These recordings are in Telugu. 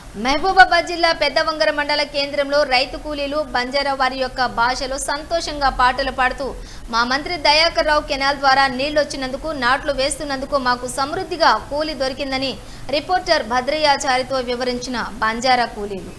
మహబూబాబాద్ జిల్లా పెద్దవంగర మండల కేంద్రంలో రైతు కూలీలు బంజారా వారి యొక్క భాషలో సంతోషంగా పాటలు పాడుతూ మా మంత్రి దయాకర్ రావు కెనాల్ ద్వారా నీళ్లొచ్చినందుకు నాట్లు వేస్తున్నందుకు మాకు సమృద్ధిగా కూలి దొరికిందని రిపోర్టర్ భద్రయ్యాచారితో వివరించిన బంజారా కూలీలు.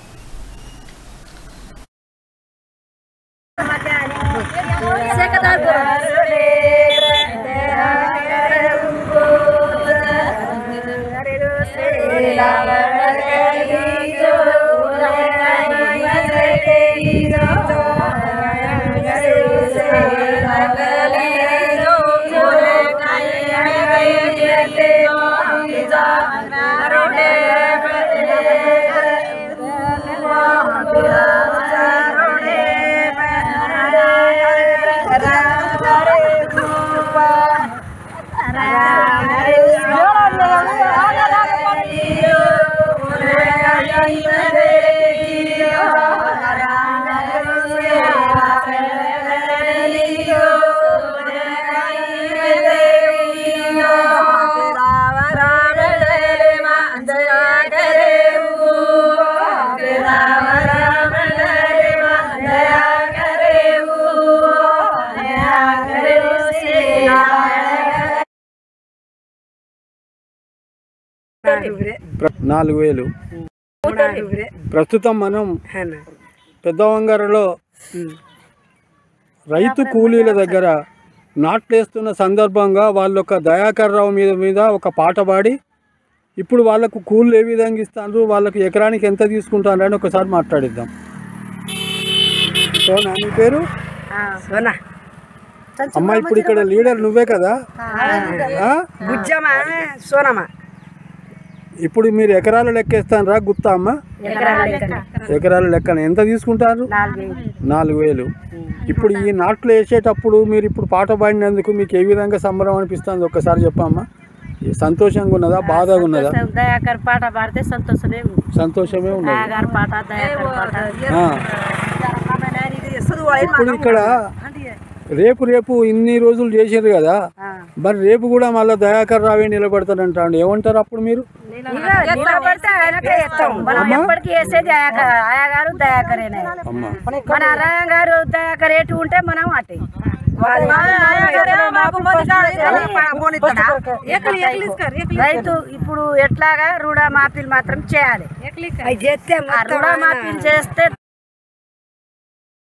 ప్రస్తుతం మనం పెద్దవంగరలో రైతు కూలీల దగ్గర నాట్లేస్తున్న సందర్భంగా వాళ్ళొక దయాకర్ రావు మీద ఒక పాట పాడి ఇప్పుడు వాళ్ళకు కూలీలు ఏ విధంగా ఇస్తారు, వాళ్ళకు ఎకరానికి ఎంత తీసుకుంటారు అని ఒకసారి మాట్లాడిద్దాం. సోనా, నీ పేరు? అమ్మ, ఇప్పుడు ఇక్కడ లీడర్ నువ్వే కదా? ఇప్పుడు మీరు ఎకరాలు లెక్కేస్తారా గుత్తా అమ్మ? ఎకరాలు లెక్కన ఎంత తీసుకుంటారు? 4,000. ఇప్పుడు ఈ నాట్లు వేసేటప్పుడు మీరు ఇప్పుడు పాట పాడినందుకు మీకు ఏ విధంగా సంబరం అనిపిస్తుంది ఒక్కసారి చెప్పమ్మా. సంతోషంగా ఉన్నదా, బాధగా ఉన్నదా? పాట పాడితే సంతోషమే ఉన్నది. ఇప్పుడు ఇక్కడ రేపు ఇన్ని రోజులు చేసారు కదా, మరి రేపు కూడా మళ్ళీ దయాకర్ రావే నిలబడతారంటాడు, ఏమంటారు అప్పుడు మీరు? రైతు ఇప్పుడు ఎట్లాగా రుణమాఫీలు మాత్రం చేయాలి. రుణమాఫీలు చేస్తే